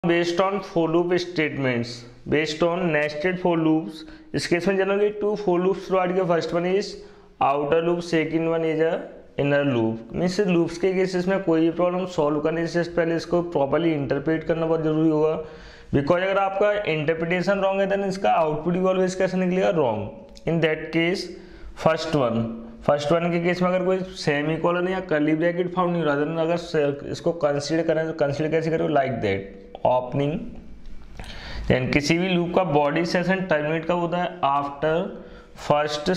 Based on for loop statements based on nested for loops. इस case में generally two for loops provide किया। First one is outer loop, second one is a inner loop. Means loops के cases में कोई भी problem solve करने से पहले इसको प्रॉपर्ली इंटरप्रेट करना बहुत जरूरी होगा, बिकॉज अगर आपका इंटरप्रिटेशन रॉन्ग है देन इसका आउटपुट भी ऑलवेज कैसे निकलेगा, wrong. In that case first one के केस में अगर कोई सेमीकोलन या कर्ली ब्रैकेट फाउंड नहीं हो रहा, देन अगर इसको कंसीडर करें तो कंसीडर कैसे करो, लाइक दैट ओपनिंग। देन किसी भी लूप का बॉडी सेशन टर्मिनेट कब होता है, आफ्टर फर्स्ट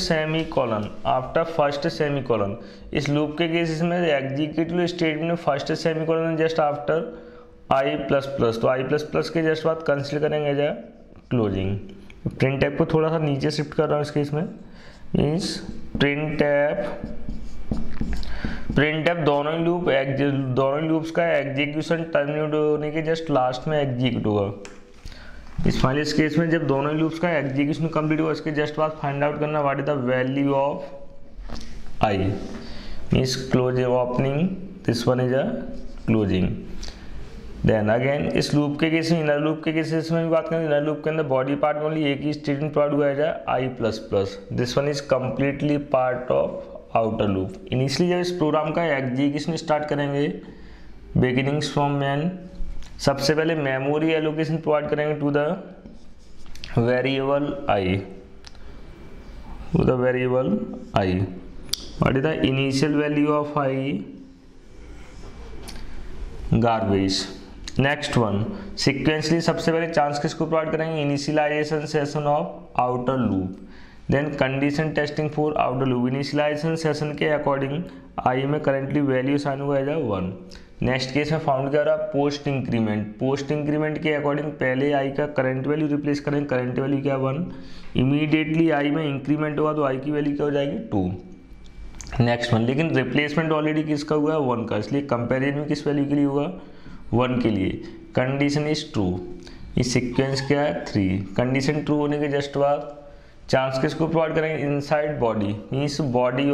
सेमीकोलन। इस लूप के केसेस में एग्जीक्यूटिव स्टेटमेंट में first semicolon just after i plus plus, तो आई प्लस प्लस के जस्ट बाद कंसीडर करेंगे एज क्लोजिंग। प्रिंट टैब को थोड़ा सा नीचे शिफ्ट कर रहा हूँ इस केस में। मीन्स प्रिंट टैब दोनों ही लूप्स का एग्जीक्यूशन टर्मिनेट होने के जस्ट लास्ट में एग्जीक्यूट होगा। इस केस में जब दोनों ही लूप्स का एग्जीक्यूशन कंप्लीट होगा, इसके जस्ट बाद फाइंड आउट करना what is the value of i. Means closing opening, this one is a closing. Then again इस लूप के केस में, इनर लूप के केसेस में भी बात करें, इनर लूप के अंदर बॉडी पार्ट में ओनली एक ही स्टेटमेंट प्रोवाइड हुआ है i plus plus. This one is completely part of outer loop. Initially जब इस प्रोग्राम का एग्जीक्यूशन स्टार्ट करेंगे, बिगिनिंग्स फ्रॉम मैन, सबसे पहले मेमोरी एलोकेशन प्रोवाइड करेंगे to the variable i, what is the initial value of i, garbage. Next one sequentially सबसे पहले chance किसको प्रोवाइड करेंगे, initialization session of outer loop. Then condition testing for outer loop. Initialization session के according i में currently value sign हुआ है 1। Next case में found किया रहा पोस्ट इंक्रीमेंट के अकॉर्डिंग पहले आई का करंट वैल्यू रिप्लेस करेंगे, करंट वैल्यू क्या 1। इमीडिएटली आई में इंक्रीमेंट होगा तो आई की वैल्यू क्या हो जाएगी 2। नेक्स्ट वन, लेकिन रिप्लेसमेंट ऑलरेडी किसका हुआ है 1 का, इसलिए कंपेरिजन में किस वैल्यू के लिए होगा 1 के लिए। कंडीशन इज ट्रू, इस सीक्वेंस क्या है 3। कंडीशन ट्रू होने के जस्ट बाद चांस किसको प्रोवाइड करेंगे, inside body, means body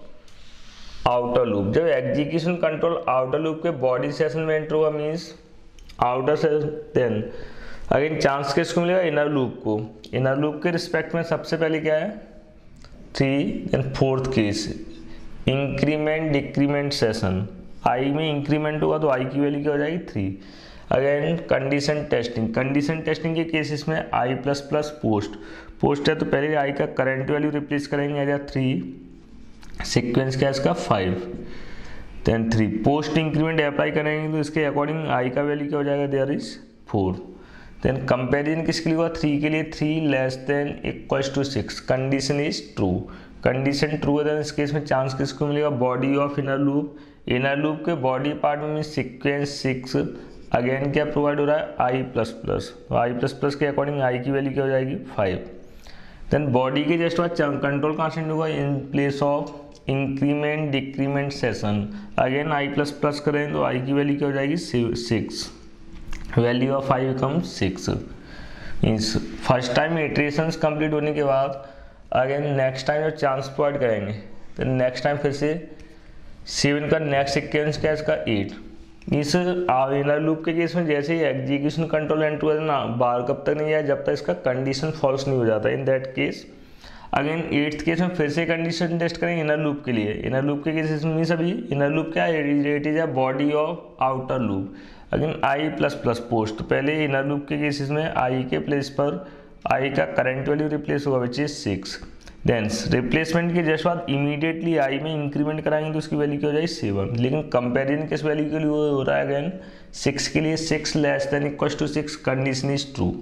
of outer loop. जब एग्जीक्यूशन कंट्रोल आउटर लूप के बॉडी सेशन में एंटर होगा, means outer session, then again chance किसको मिलेगा, इनर लूप को। इनर लूप के रिस्पेक्ट में सबसे पहले क्या है 3, then fourth case increment decrement session, i में इंक्रीमेंट होगा तो आई की वैल्यू क्या हो जाएगी 3। अगेन कंडीशन टेस्टिंग के केसेस में आई प्लस प्लस पोस्ट है तो पहले आई का करंट वैल्यू रिप्लेस करेंगे एज 3, सीक्वेंस क्या है इसका 5, देन 3 पोस्ट इंक्रीमेंट अप्लाई करेंगे तो इसके अकॉर्डिंग आई का वैल्यू क्या हो जाएगा, देयर इज 4। देन कंपेरिजन किसके लिए हुआ 3 के लिए, 3 less than equals to 6। Condition is true, condition true है, देन इस केस में चांस किसको मिलेगा, बॉडी ऑफ इनर लूप के बॉडी पार्ट में सीक्वेंस 6। अगेन क्या प्रोवाइड हो रहा है आई प्लस प्लस, तो आई प्लस प्लस के अकॉर्डिंग आई की वैल्यू क्या हो जाएगी 5। देन बॉडी के जस्ट बाद कंट्रोल कांस्टेंट होगा in place of increment decrement session. Again i plus plus करें तो आई की वैल्यू क्या हो जाएगी 6, value of i becomes 6। Means first time iterations complete होने के बाद अगेन नेक्स्ट टाइम जब चांस प्रोवाइड करेंगे तो नेक्स्ट टाइम फिर से 7 का नेक्स्ट सीक्वेंस क्या है इसका 8। इस इनर लूप के केस में जैसे ही एग्जीक्यूशन कंट्रोल एंटर हुआ ना, बाहर कब तक नहीं आया, जब तक इसका कंडीशन फॉल्स नहीं हो जाता। In that case again 8th case में फिर से कंडीशन टेस्ट करेंगे इनर लूप के लिए। इनर लूप के केसेस में सभी इनर लूप क्या है, it is a body of outer loop. Again i plus plus post, पहले इनर लूप के केसेस में आई के प्लेस पर आई का करंट वैल्यू रिप्लेस होगा विच इज 6। देन रिप्लेसमेंट के जस्ट बाद इमीडिएटली आई में इंक्रीमेंट कराएंगे तो उसकी वैल्यू क्या हो जाएगी 7। लेकिन कंपेरिजन किस वैल्यू के लिए हो रहा है, अगेन 6 के लिए 6 less than equals to 6। Condition is true,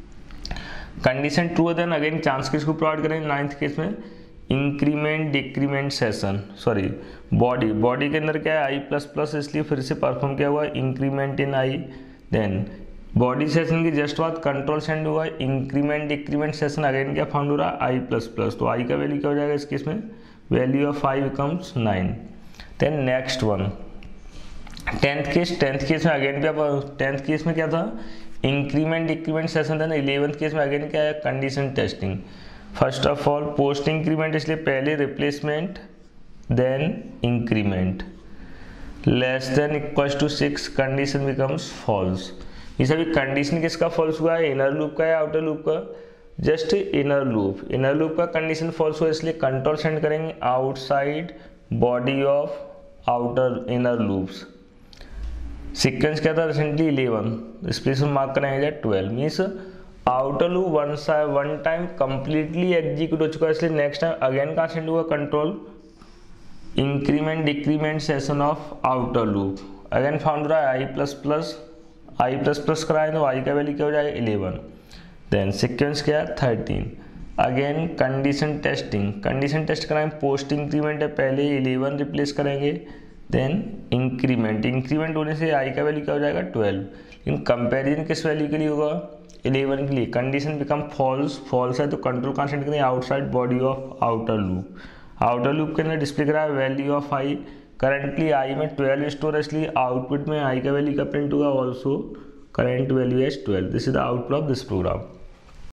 condition true है, देन अगेन चांस किसको प्रोवाइड करेंगे 9th केस में increment decrement session, sorry body के अंदर क्या है आई प्लस प्लस, इसलिए फिर से परफॉर्म किया हुआ increment in i. Then body session के जस्ट बाद कंट्रोल सेंड हुआ इंक्रीमेंट डिक्रीमेंट सेशन, अगेन क्या फाउंड हो रहा है आई प्लस प्लस, तो आई का वैल्यू क्या हो जाएगा इस केस में, value of i becomes 9। Then next one 10th case में अगेन क्या 10th केस में क्या था इंक्रीमेंट डिक्रीमेंट सेशन था ना। 11th केस में अगेन क्या है condition testing. First of all post increment, इसलिए पहले replacement then increment, less than equals to 6 condition becomes false. ये सभी कंडीशन किसका फॉल्स हुआ है, इनर लूप का या आउटर लूप का, just inner loop. Inner loop का कंडीशन फॉल्स हुआ इसलिए कंट्रोल सेंड करेंगे outside body of outer inner loops. Sequence क्या था रिसेंटली 11, इस प्लेस में मार्क कराएंगे 12, means outer loop one time completely execute हो चुका है, इसलिए नेक्स्ट टाइम अगेन कहाँ सेंड हुआ control increment decrement session of outer loop. Again found रहा है आई प्लस प्लस कराएं तो आई का वैल्यू क्या हो जाएगा 11। देन सीक्वेंस क्या है 13, अगेन कंडीशन टेस्ट कराएं, पोस्ट इंक्रीमेंट है पहले 11 रिप्लेस करेंगे, देन इंक्रीमेंट होने से आई का वैल्यू क्या हो जाएगा 12, लेकिन कंपेरिजन किस वैल्यू के लिए होगा 11 के लिए। कंडीशन बिकम फॉल्स है तो कंट्रोल कहाँ सेंड करें outside body of outer loop. Outer loop के अंदर डिस्प्ले करा है value of i, currently i में 12 स्टोर है इसलिए आउटपुट में आई का वैल्यू का प्रिंट होगा also current value as 12। This is the output of this programme.